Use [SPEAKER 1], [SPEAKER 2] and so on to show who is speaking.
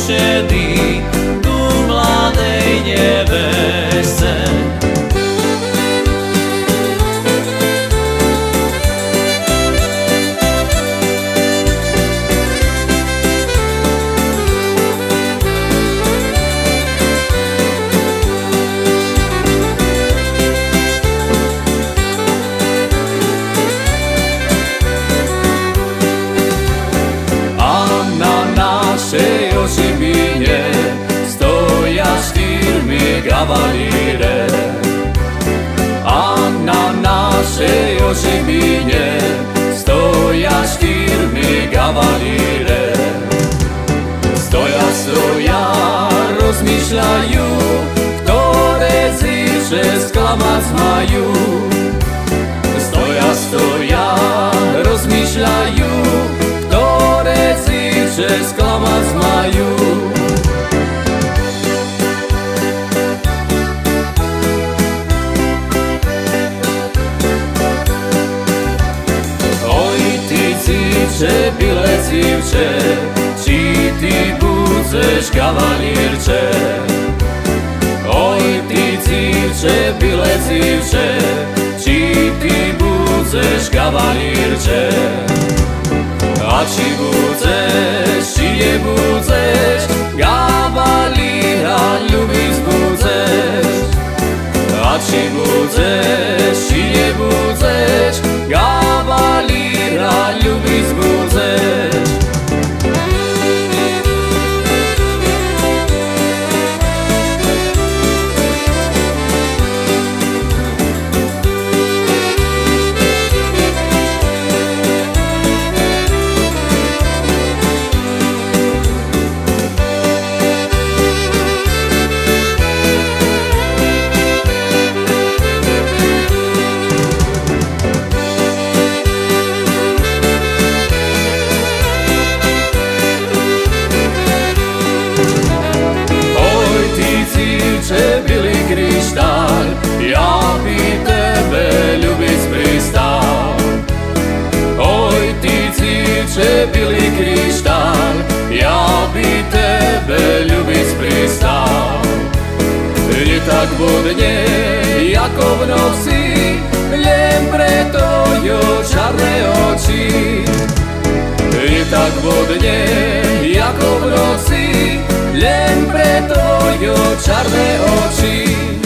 [SPEAKER 1] povýšený tu mladej neveste. Oživine stoja štyrmi kavalíre, a na našej oživine stoja štyrmi kavalíre. Stoja, rozmýšľajú, ktoré zíže sklamať majú. Stoja, rozmýšľajú, ktoré zíže sklamať majú. Oj, ty zíče, byle zívče, či ty budeš kavalírče. Oj, ty zívče, byle zívče, či ty budeš kavalírče. A či budeš, či nebudeš, kavalíra ľubiť budeš. A či budeš, či nebudeš, kavalíra ľubiť budeš. Byli kryštál, ja by tebe ľubiť pristal. Oj, ty cíče, byli kryštál, ja by tebe ľubiť pristal. Nie tak vodne, ako v noci, len preto jo čarné oči. Nie tak vodne, ako v noci, len preto jo čarné oči.